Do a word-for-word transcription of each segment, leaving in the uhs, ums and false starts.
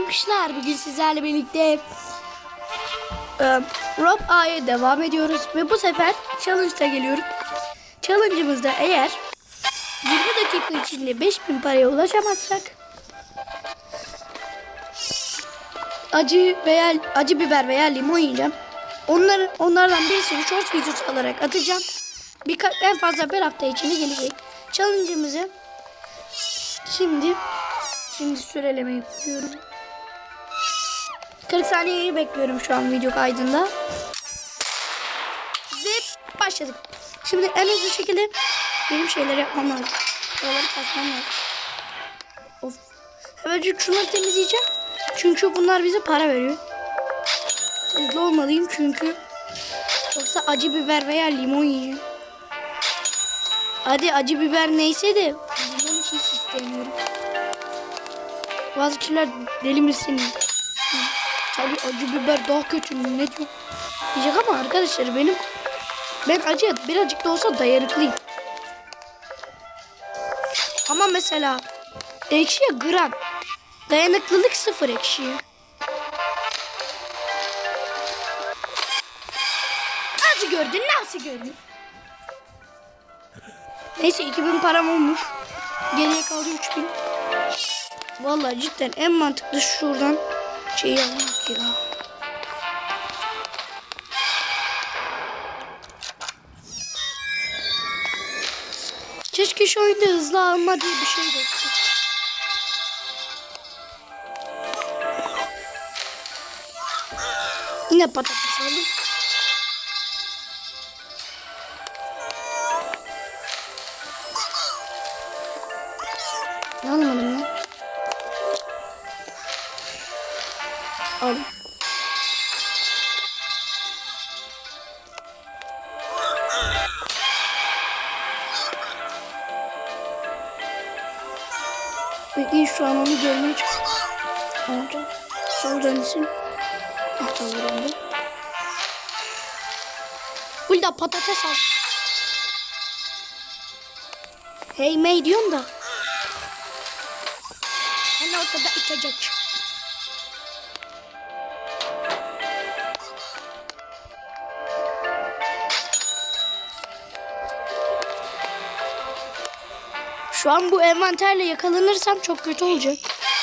arkadaşlar, bugün sizlerle birlikte e, Rob A'ya devam ediyoruz ve bu sefer challenge'da geliyorum. Challenge'ımızda eğer yirmi dakika içinde beş bin paraya ulaşamazsak acı veya acı biber veya limon yiyeceğim. Onları, onlardan birisini short videosu olarak atacağım. Birkaç, en fazla bir hafta içinde gelecek. Challenge'ımızı şimdi şimdi süreleme yapıyorum. kırk saniyeyi bekliyorum şu an video kaydında. Ve başladık. Şimdi en hızlı şekilde benim şeyleri yapmam lazım. Buraları kasmam lazım. Of. Hemen şunları temizleyeceğim. Çünkü bunlar bize para veriyor. Hızlı olmalıyım çünkü yoksa acı biber veya limon yiyeceğim. Hadi acı biber neyse de limon hiç istemiyorum. Bazı kişiler deli misin? Tabii acı biber daha kötü mü? Ne diyor? Diyecek ama arkadaşlar benim ben acıya birazcık da olsa dayanıklıyım. Ama mesela ekşiye gram. Dayanıklılık sıfır ekşiye. Nasıl gördün? Nasıl gördün? Neyse iki bin param olmuş. Geriye kaldı üç bin. Vallahi cidden en mantıklı şuradan şeyi almak ya. Keşke şu oyunda hızlı alma diye bir şey de olsa. Yine patates aldım. Ne almadım lan? Al. Peki şu an onu görmeye çalışıyorum. Sol dönsün. Sol döndü. Burada patates al. Hey May diyorum da. Hani ortada içecek. Şu an bu envanterle yakalanırsam çok kötü olacak.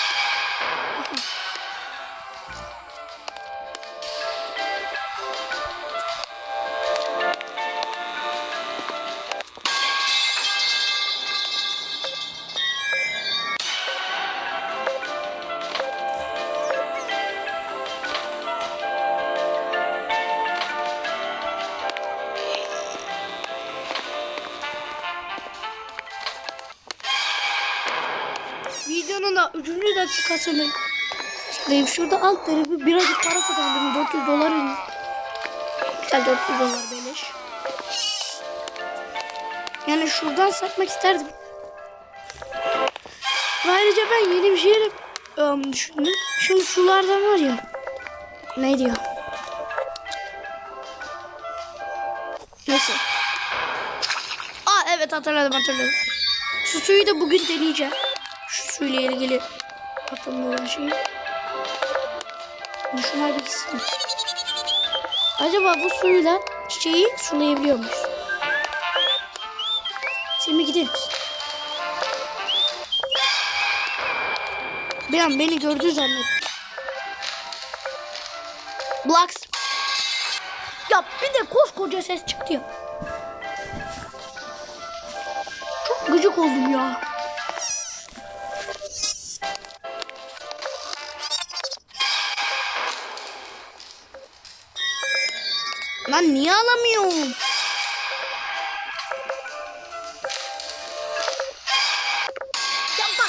Videonun da üçüncü dakikasını tıklayayım. Şurada alt tarafı birazcık para satabilirim. dört yüz dolar ödeyim. Güzel, dört yüz dolar beleş. Yani şuradan satmak isterdim. Ve ayrıca ben yeni bir şey um, düşündüm. Şimdi sulardan var ya. Ne diyor? Neyse. Aa evet, hatırladım hatırladım. Şu suyu da bugün deneyeceğim. Şu suyla ilgili aklımda olan şey. Şunlar bir gitsin. Acaba bu suyla çiçeği sulayabiliyor muyuz? Şimdi gidelim. Bir an beni gördü zannettim. Blocks. Ya bir de koskoca ses çıktı ya. Çok gıcık oldum ya. Lan niye alamıyorum? Ya bak.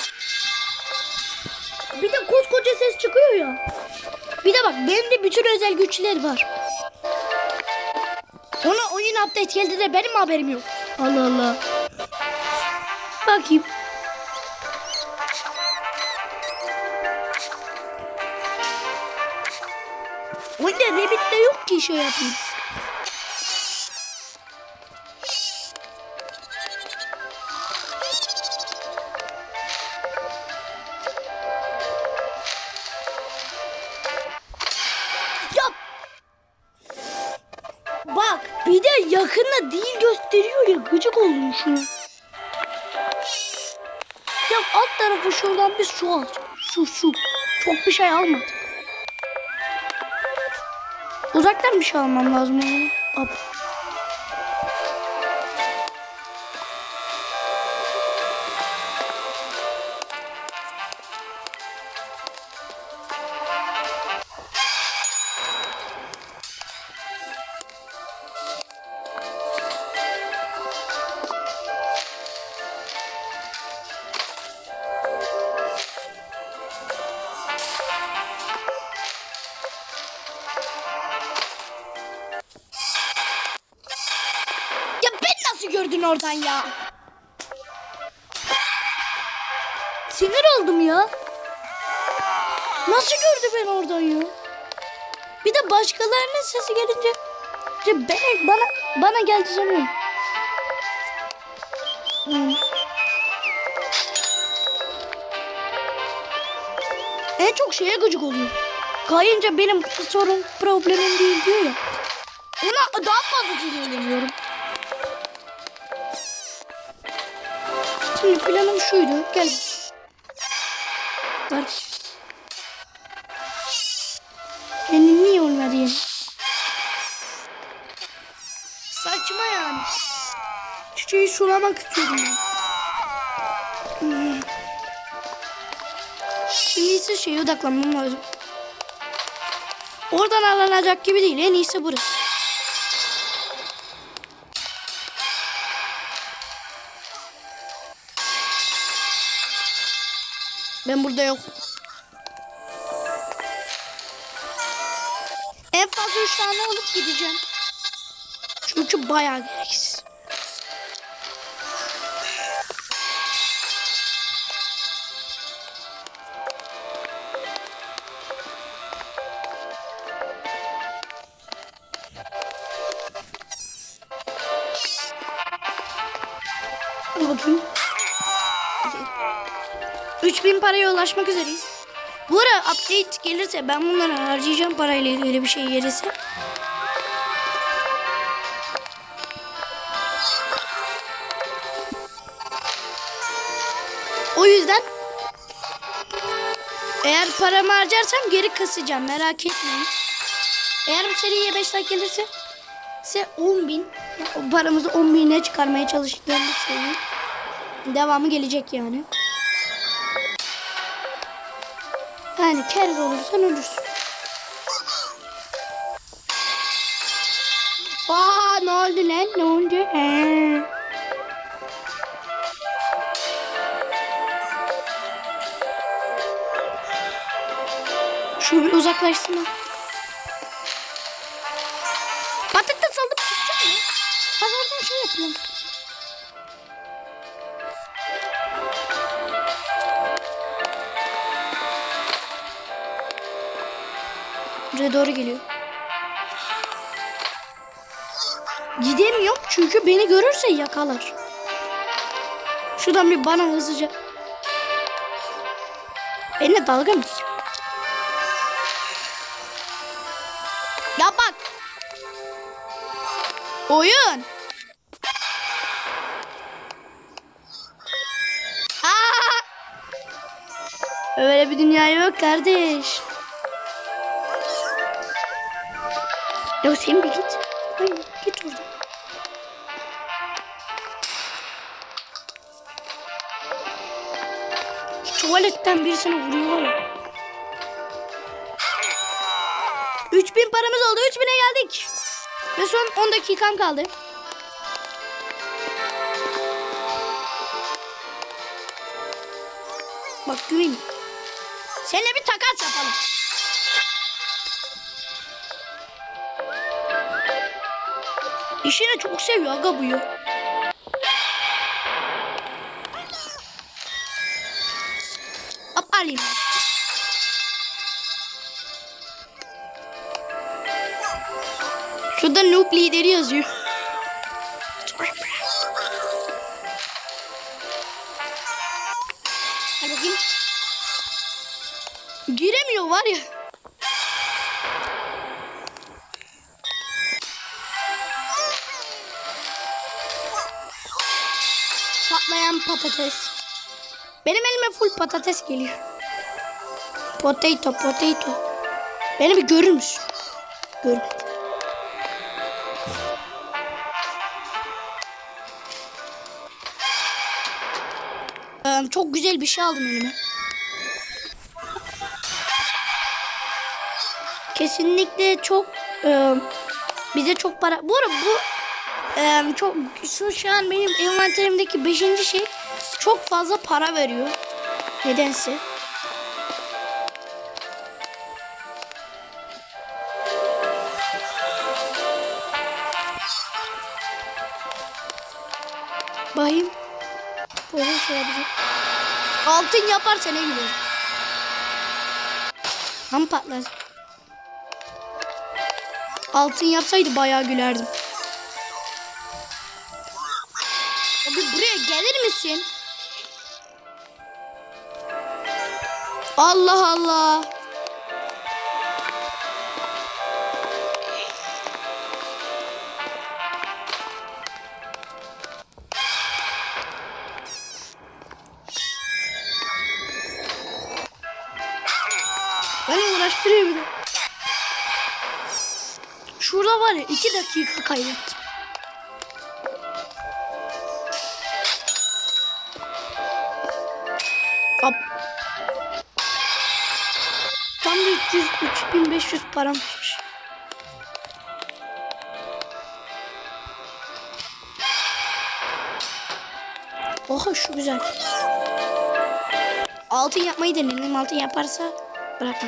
Bir de koskoca ses çıkıyor ya. Bir de bak benim de bütün özel güçler var. Ona oyun update geldi de benim haberim yok. Allah Allah. Bakayım. Oyunda Rabbit de yok ki şey yapayım. yakında değil gösteriyor ya, gıcık oldum şuna. Ya alt tarafı şuradan bir su al. Su su. Çok bir şey almadık. Uzaktan bir şey almam lazım onu. Hop. Gördün oradan ya. Sinir oldum ya. Nasıl gördü ben oradan ya? Bir de başkalarının sesi gelince bana bana bana geldi sanıyorum. Hmm. En çok şeye gıcık oluyor. Kayınca benim sorun problemim değil diyor ya. Ona daha fazla sinirleniyorum. Şimdi planım şuydu. Gel. Bak. Kendini niye olmadı yani? Saçma yani. Çiçeği sulamak istiyorum ben. Hmm. Şimdi ise şeye odaklanmam lazım. Oradan alınacak gibi değil. En iyisi burası. Ben burada yok. En fazla üç tane alıp gideceğim. Çünkü bayağı gereksiz. Dur bakayım. üç bin paraya ulaşmak üzereyiz. Bu ara update gelirse ben bunları harcayacağım, parayla ilgili bir şey gelirse. O yüzden eğer paramı harcarsam geri kasacağım, merak etmeyin. Eğer bu seriye beş like gelirse ise on bin, yani paramızı on bine çıkarmaya çalıştığımız seri devamı gelecek yani. Yani keriz olursan ölürsün. Aa, ne oldu lan? Ne oldu? Ee. Şu bir uzaklaşsın. Batıkta saldım. Pazardan şey yapıyorum. Buraya doğru geliyor. Gidemiyorum çünkü beni görürse yakalar. Şuradan bir bana hızlıca. Benimle dalga mı? Ya bak. Oyun. Aa! Öyle bir dünya yok kardeş. Ya sen bir git. Hayır, git oradan. Tuvaletten birisine vuruyor. üç bin paramız oldu. üç bine geldik. Ve son on dakikam kaldı. Bak güven. Seninle bir takas yapalım. İşini çok seviyor aga bu ya. Hop alayım. Şurada noob lideri yazıyor. Hadi bakayım. Giremiyor var ya. patlayan patates. Benim elime full patates geliyor. Potato, potato. Beni bir görür müsün? Gör. Ee, çok güzel bir şey aldım elime. Kesinlikle çok e, bize çok para. Bu arada bu e, çok şu, şu an benim envanterimdeki beşinci şey çok fazla para veriyor. Nedense. Bayım. Böyle şey yapacak. Altın yaparsa ne güler. Ham patlar. Altın yapsaydı bayağı gülerdim. Abi buraya gelir misin? Allah Allah. Beni uğraştırıyor bir de. Şurada var ya iki dakika kaybettim. Hop. Tam da üç yüz, üç bin beş yüz param düşmüş. Oha şu güzel. Altın yapmayı deneyelim. Altın yaparsa bırakın.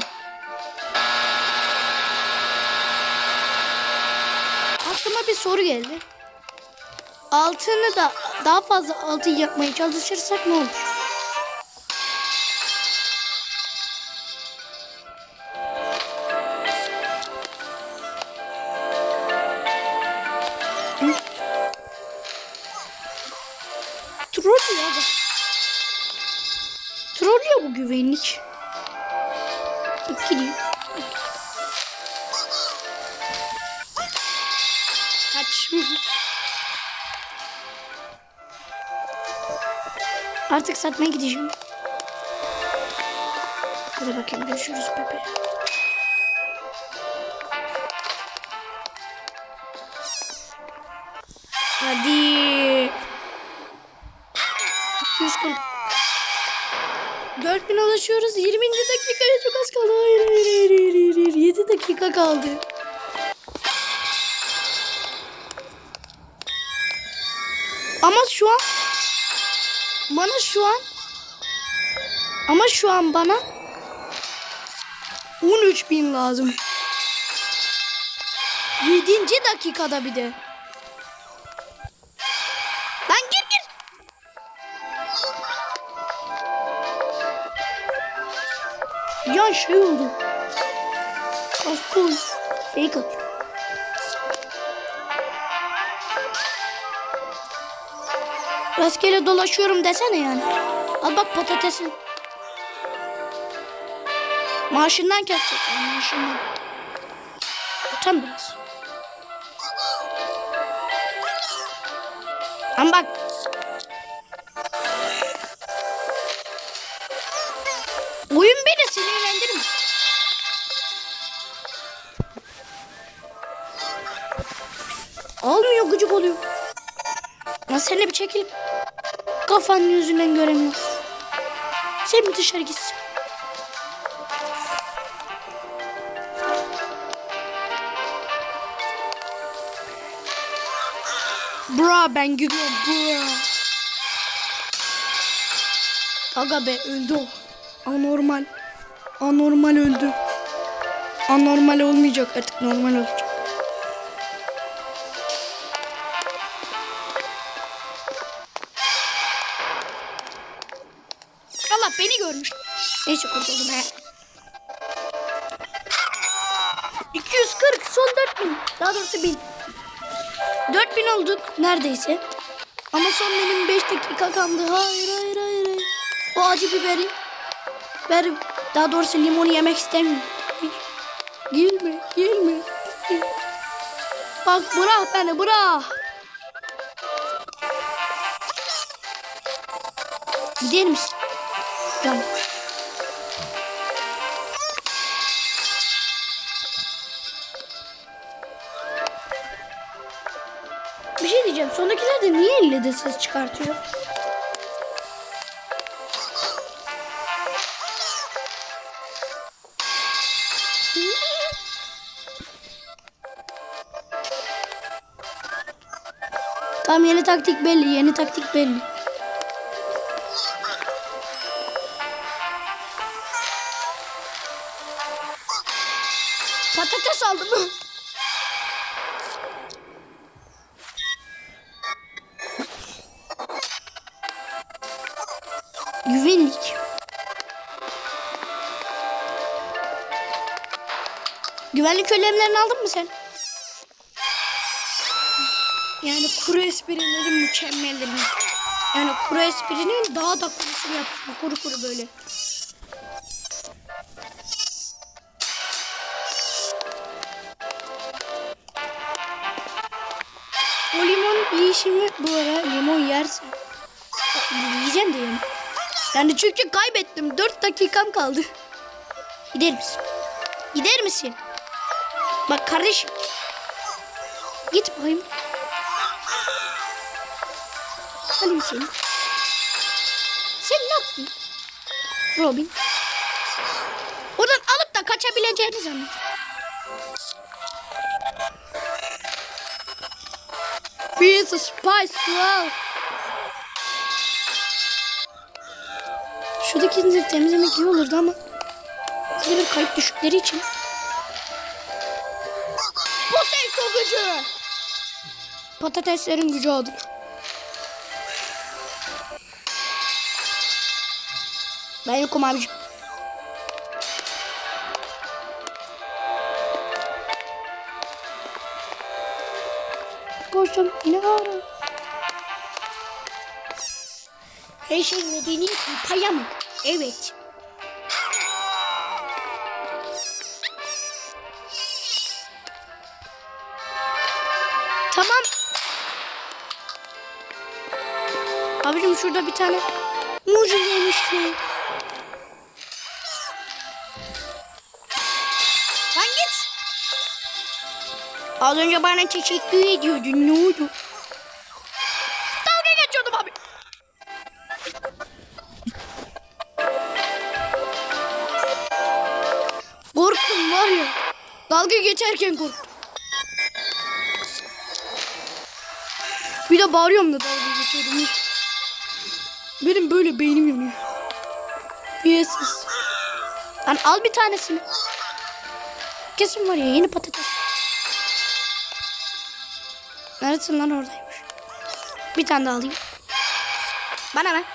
Aklıma bir soru geldi. Altını da daha fazla altın yapmaya çalışırsak ne olur? Hı? Troll ya da. Troll ya bu güvenlik. İkili. Kaç. Artık satmaya gideceğim. Hadi bakayım görüşürüz Pepe. Hadi. iki yüz kırk. dört bin ulaşıyoruz. yirminci dakikaya çok az kaldı. Hayır hayır hayır hayır hayır. yedi dakika kaldı. Ama şu an bana şu an ama şu an bana on üç bin lazım. yedinci dakikada bir de. Lan gir gir. Ya şey oldu. Aspol. Fake at. Rastgele dolaşıyorum desene yani. Al bak patatesin. Maaşından kesecek. Yani maaşından. Utan biraz. Ama bak. Oyun beni sinirlendirme. Almıyor, gıcık oluyor. Ya sen de bir çekil. Kafanın yüzünden göremiyorum. Sen mi dışarı gitsin? Bra ben gidiyorum bra. Aga be öldü o. Anormal. Anormal öldü. Anormal olmayacak artık, normal olacak. Allah beni görmüş. Neyse kurtuldum he. iki yüz kırk son dört bin. Daha doğrusu bin. dört bin olduk neredeyse. Ama son benim beş dakika kaldı. Hayır hayır hayır. hayır. O acı biberi. Ver, daha doğrusu limonu yemek istemiyorum. Gelme, gelme. Bak bırak beni, bırak. Gider misin? Can. Bir şey diyeceğim. Sondakiler de niye elle de ses çıkartıyor? Tamam, yeni taktik belli. Yeni taktik belli. Patates aldım. Güvenlik. Güvenlik önlemlerini aldın mı sen? Yani kuru esprileri mükemmeldir. Yani kuru esprinin daha da kurusunu yapıyorsun. Kuru kuru böyle. O limon yiyişimi bu ara limon yersen. Yiyeceğim de yani. Yani çünkü kaybettim. dört dakikam kaldı. Gider misin? Gider misin? Bak kardeşim. Git bakayım. Alayım seni. Sen ne yaptın? Robin. Oradan alıp da kaçabileceğini zannet. Here's a spice wow. Şuradaki zinciri temizlemek iyi olurdu ama size bir kayıp düşükleri için. Potato gücü. Patateslerin gücü adı. Ben yokum abicim. Koştum yine ara. Her şey medeni paya mı? Evet. Tamam. Abicim şurada bir tane mucize yemişti. Lan git. Az önce bana teşekkür ediyordun. Ne oldu? Dalga geçiyordum abi. Korktum var ya. Dalga geçerken korktum. Bir de bağırıyorum da dalga geçiyordum. Benim böyle beynim yanıyor. Yesus. Lan al bir tanesini. Kesin var ya yeni patates. Neredesin lan, oradaymış. Bir tane daha alayım. Bana ver.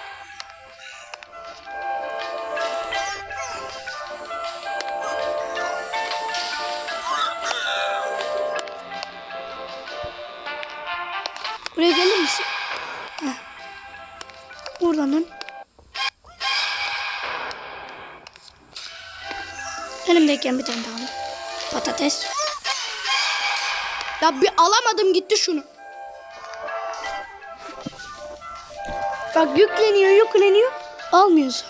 Buraya gelir misin? Heh. Buradan dön. Elimdeyken bir tane daha alayım. Patates. Ya bir alamadım gitti şunu. Bak yükleniyor yükleniyor. Almıyorsun.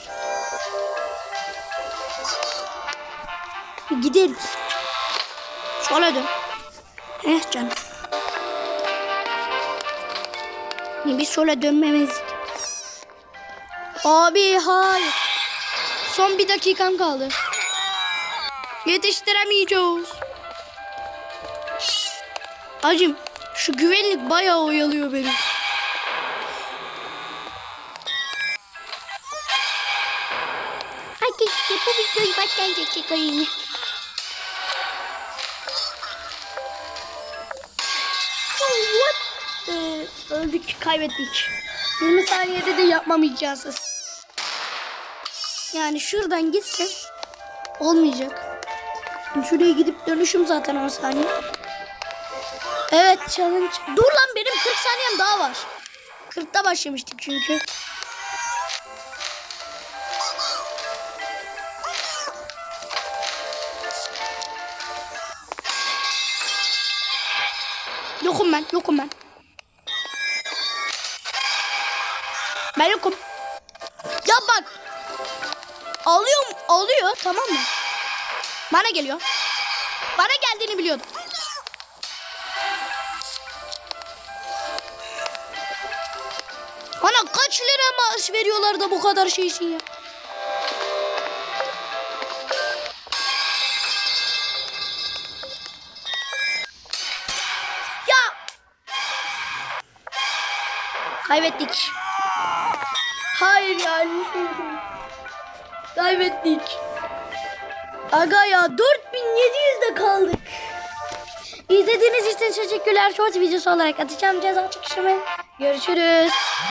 Bir gideriz. Sola dön. Eh canım. Bir sola dönmemezlik. Abi hayır. Son bir dakikam kaldı. Yetiştiremeyeceğiz. Acım şu güvenlik bayağı oyalıyor beni. Arkadaşlar bu videoyu baştan çekeyim. What? Ee, öldük, kaybettik. yirmi saniyede de yapmam imkansız. Yani şuradan gitsem olmayacak. Şuraya gidip dönüşüm zaten on saniye. Evet challenge. Dur lan, benim kırk saniyem daha var. kırkta başlamıştık çünkü. Yokum ben, yokum ben. Ben yokum. Ya bak. Alıyor mu? Alıyor, tamam mı? Bana geliyor. Bana geldiğini biliyordum. Ana kaç lira maaş veriyorlar da bu kadar şeysin ya. Ya. Kaybettik. Hayır yani. Kaybettik. Aga ya dört bin yedi yüzde kaldık. İzlediğiniz için teşekkürler. Short videosu olarak atacağım ceza çıkışımı. Görüşürüz.